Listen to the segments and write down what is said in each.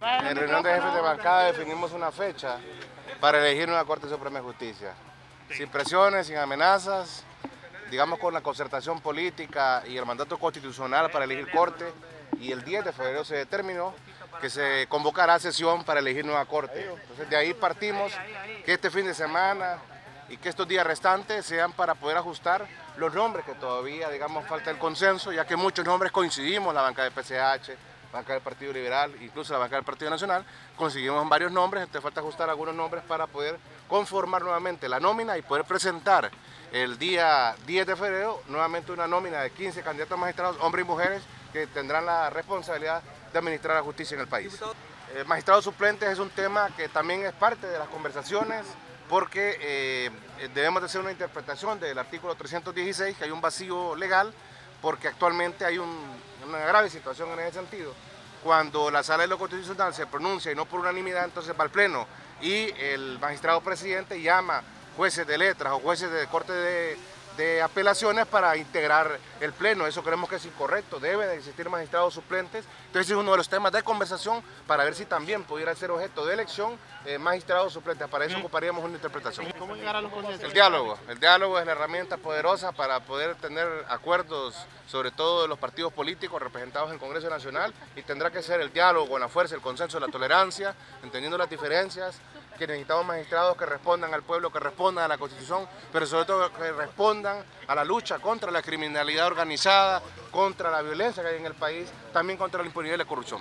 En reunión de jefes de bancada definimos una fecha para elegir una Corte Suprema de Justicia. Sin presiones, sin amenazas, digamos con la concertación política y el mandato constitucional para elegir Corte. Y el 10 de febrero se determinó que se convocará sesión para elegir nueva Corte. Entonces de ahí partimos que este fin de semana y que estos días restantes sean para poder ajustar los nombres que todavía, digamos, falta el consenso, ya que muchos nombres coincidimos, la banca del PCH, la banca del Partido Liberal, incluso la banca del Partido Nacional, conseguimos varios nombres, entonces falta ajustar algunos nombres para poder conformar nuevamente la nómina y poder presentar el día 10 de febrero nuevamente una nómina de 15 candidatos magistrados, hombres y mujeres, que tendrán la responsabilidad de administrar la justicia en el país. Magistrados suplentes es un tema que también es parte de las conversaciones, porque debemos de hacer una interpretación del artículo 316, que hay un vacío legal, porque actualmente hay una grave situación en ese sentido. Cuando la Sala de lo Constitucional se pronuncia y no por unanimidad, entonces va al Pleno y el magistrado presidente llama jueces de letras o jueces de corte de apelaciones para integrar el Pleno. Eso creemos que es incorrecto, debe de existir magistrados suplentes. Entonces es uno de los temas de conversación para ver si también pudiera ser objeto de elección magistrados suplentes. Para eso ocuparíamos una interpretación. ¿Cómo llegar a los consensos? El diálogo es la herramienta poderosa para poder tener acuerdos, sobre todo de los partidos políticos representados en el Congreso Nacional, y tendrá que ser el diálogo, la fuerza, el consenso, la tolerancia, entendiendo las diferencias, que necesitamos magistrados que respondan al pueblo, que respondan a la Constitución, pero sobre todo que respondan a la lucha contra la criminalidad organizada, contra la violencia que hay en el país, también contra la impunidad y la corrupción.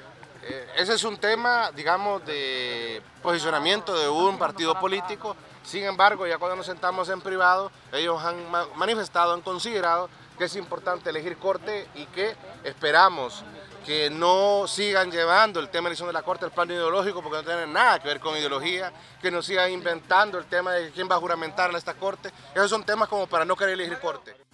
Ese es un tema, digamos, de posicionamiento de un partido político. Sin embargo, ya cuando nos sentamos en privado, ellos han manifestado, han considerado que es importante elegir Corte y que esperamos que no sigan llevando el tema de elección de la Corte al plano ideológico, porque no tiene nada que ver con ideología, que no sigan inventando el tema de quién va a juramentar a esta Corte. Esos son temas como para no querer elegir Corte.